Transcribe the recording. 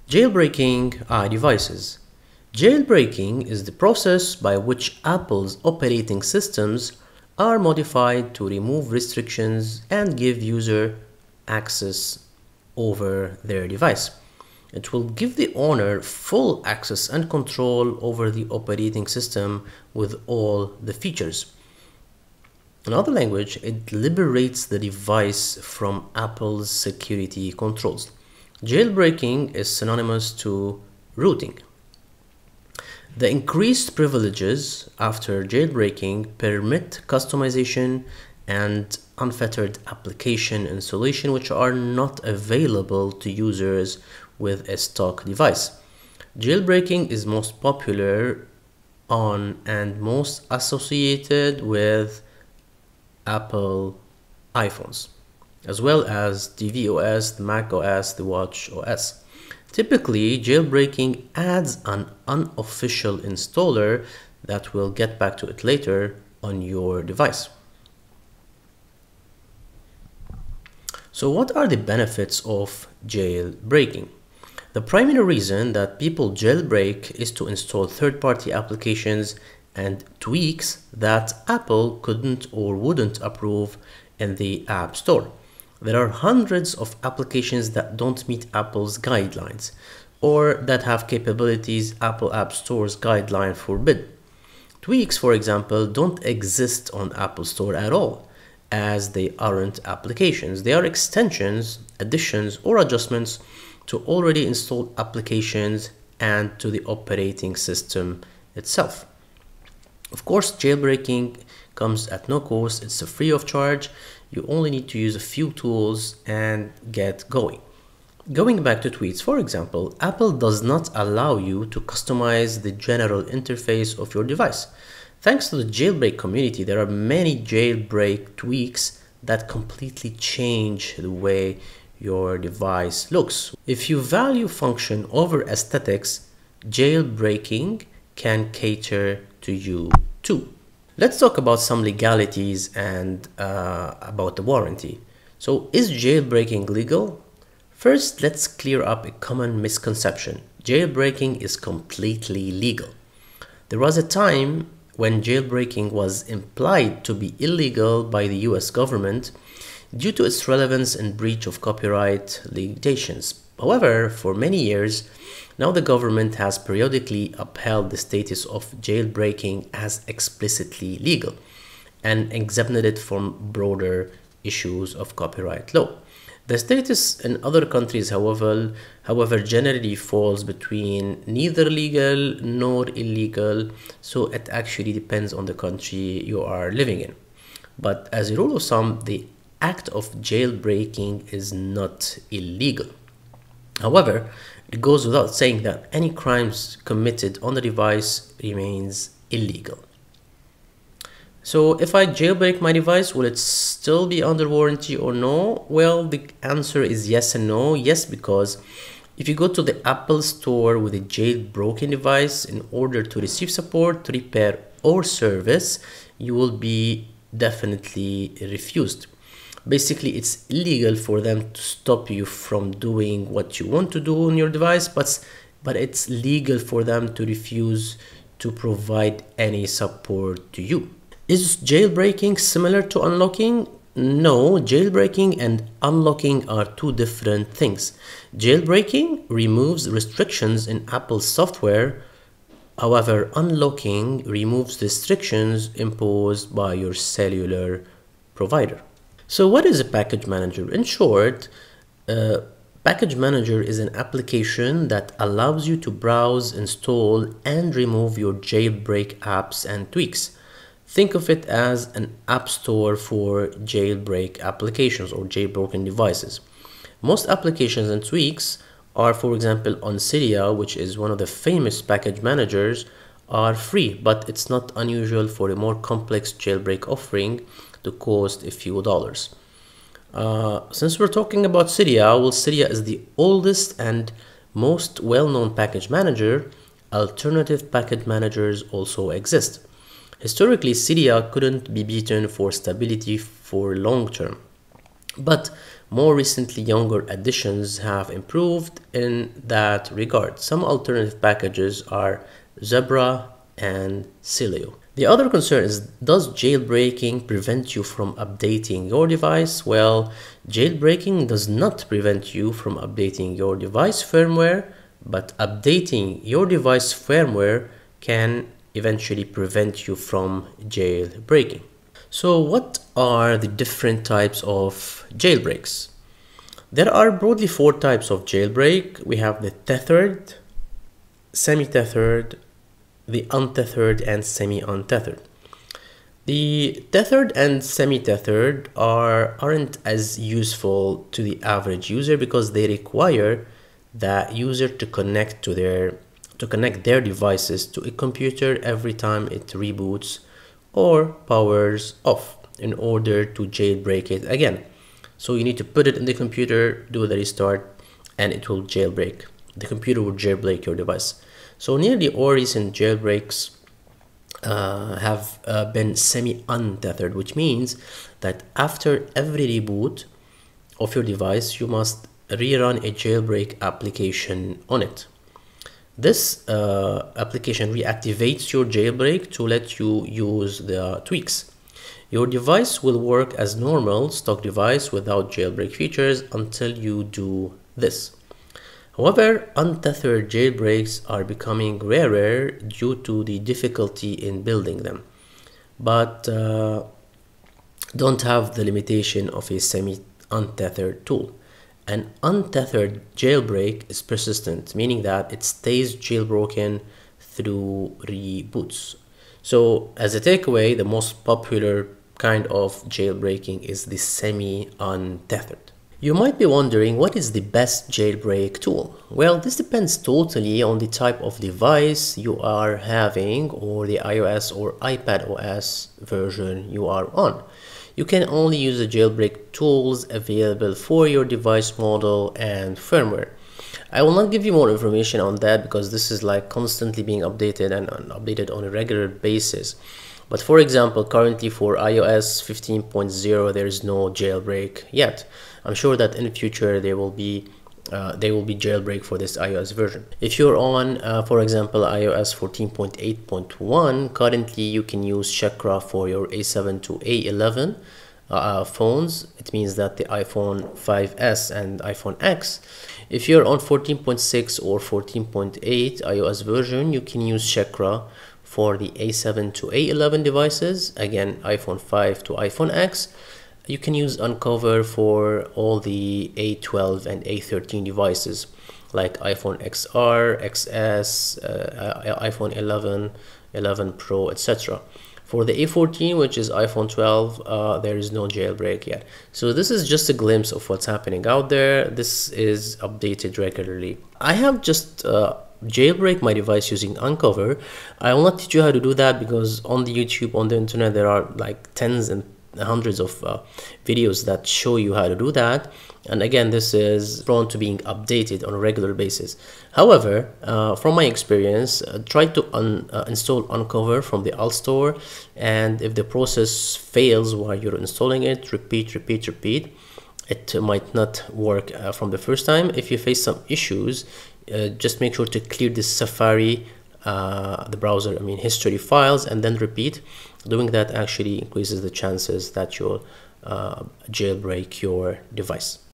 Jailbreaking iDevices. Jailbreaking is the process by which Apple's operating systems are modified to remove restrictions and give user access over their device. It will give the owner full access and control over the operating system with all the features. In other language, it liberates the device from Apple's security controls. Jailbreaking is synonymous to rooting. The increased privileges after jailbreaking permit customization and unfettered application installation, which are not available to users with a stock device. Jailbreaking is most popular on and most associated with Apple iPhones, as well as the tvOS, the macOS, the watchOS. Typically, jailbreaking adds an unofficial installer that we'll get back to it later on your device. So what are the benefits of jailbreaking? The primary reason that people jailbreak is to install third-party applications and tweaks that Apple couldn't or wouldn't approve in the App Store. There are hundreds of applications that don't meet Apple's guidelines or that have capabilities Apple App Store's guideline forbid. Tweaks, for example, don't exist on Apple Store at all, as they aren't applications. They are extensions, additions, or adjustments to already installed applications and to the operating system itself. Of course, jailbreaking comes at no cost. It's free of charge. You only need to use a few tools and get going. Going back to tweets, for example, Apple does not allow you to customize the general interface of your device. Thanks to the jailbreak community, there are many jailbreak tweaks that completely change the way your device looks. If you value function over aesthetics, jailbreaking can cater to you too. Let's talk about some legalities and about the warranty. So, is jailbreaking legal? First, let's clear up a common misconception. Jailbreaking is completely legal. There was a time when jailbreaking was implied to be illegal by the US government due to its relevance and breach of copyright limitations. However, for many years, now the government has periodically upheld the status of jailbreaking as explicitly legal and exempted it from broader issues of copyright law. The status in other countries, however, generally falls between neither legal nor illegal, so it actually depends on the country you are living in. But as a rule of thumb, the act of jailbreaking is not illegal. However, it goes without saying that any crimes committed on the device remains illegal. So if I jailbreak my device, will it still be under warranty or no? Well, the answer is yes and no. Yes, because if you go to the Apple Store with a jailbroken device, in order to receive support, repair, or service, you will be definitely refused. Basically, it's illegal for them to stop you from doing what you want to do on your device, but it's legal for them to refuse to provide any support to you. Is jailbreaking similar to unlocking? No, jailbreaking and unlocking are two different things. Jailbreaking removes restrictions in Apple's software. However, unlocking removes restrictions imposed by your cellular provider. So what is a package manager? In short, package manager is an application that allows you to browse, install, and remove your jailbreak apps and tweaks. Think of it as an app store for jailbreak applications or jailbroken devices. Most applications and tweaks are, for example, on Cydia, which is one of the famous package managers, are free, but it's not unusual for a more complex jailbreak offering to cost a few dollars. Since we're talking about Cydia, well, Cydia is the oldest and most well-known package manager. Alternative package managers also exist. Historically, Cydia couldn't be beaten for stability for long term. But More recently, younger editions have improved in that regard. Some alternative packages are Zebra and Celio. The other concern is, does jailbreaking prevent you from updating your device? Well, jailbreaking does not prevent you from updating your device firmware, but updating your device firmware can eventually prevent you from jailbreaking. So what are the different types of jailbreaks? There are broadly 4 types of jailbreak. We have the tethered, semi-tethered, the untethered, and semi-untethered. The tethered and semi-tethered aren't as useful to the average user because they require the user to connect their devices to a computer every time it reboots or powers off in order to jailbreak it again. So you need to put it in the computer, do the restart, and it will jailbreak. The computer will jailbreak your device. So nearly all recent jailbreaks have been semi-untethered, which means that after every reboot of your device, you must rerun a jailbreak application on it. This application reactivates your jailbreak to let you use the tweaks. Your device will work as normal stock device without jailbreak features until you do this. However, untethered jailbreaks are becoming rarer due to the difficulty in building them, but don't have the limitation of a semi-untethered tool. An untethered jailbreak is persistent, meaning that it stays jailbroken through reboots. So as a takeaway, the most popular kind of jailbreaking is the semi-untethered. You might be wondering, what is the best jailbreak tool? Well, this depends totally on the type of device you are having or the iOS or iPadOS version you are on. You can only use the jailbreak tools available for your device model and firmware. I will not give you more information on that because this is like constantly being updated and updated on a regular basis. But for example, currently for iOS 15.0, there is no jailbreak yet. I'm sure that in the future there will be jailbreak for this iOS version. If you're on, for example, iOS 14.8.1, currently you can use Chakra for your A7 to A11 phones. It means that the iPhone 5S and iPhone X. If you're on 14.6 or 14.8 iOS version, you can use Chakra for the A7 to A11 devices, again iPhone 5 to iPhone X. You can use Uncover for all the A12 and A13 devices like iPhone XR, XS, iPhone 11, 11 Pro, etc. For the A14, which is iPhone 12, there is no jailbreak yet. So this is just a glimpse of what's happening out there. This is updated regularly. I have just jailbreak my device using Uncover. I will not teach you how to do that because on the YouTube, on the internet, there are like tens and hundreds of videos that show you how to do that, and again, this is prone to being updated on a regular basis. However, from my experience, try to install Uncover from the App Store, and if the process fails while you're installing it, repeat. It might not work from the first time. If you face some issues, just make sure to clear the Safari, the browser, history files, and then repeat. Doing that actually increases the chances that you'll jailbreak your device.